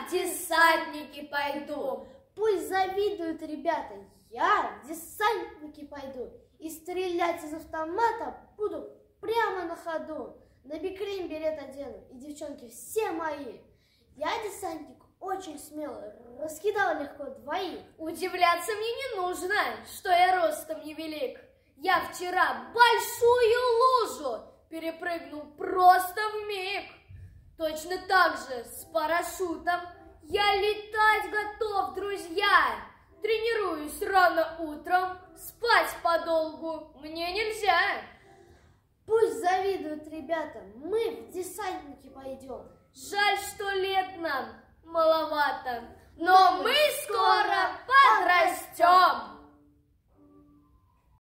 в десантники пойду. Пусть завидуют ребята, я в десантники пойду. И стрелять из автомата буду прямо на ходу. На бикрень берет одену, и девчонки все мои. Я десантник очень смелый, раскидал легко двоих. Удивляться мне не нужно, что я ростом невелик. Я вчера большую лужу перепрыгнул просто вмиг. Точно так же с парашютом я летать готов, друзья. Тренируюсь рано утром, спать подолгу мне нельзя. Пусть завидуют ребята, мы в десантники пойдем. Жаль, что лет нам маловато, но мы скоро подрастем.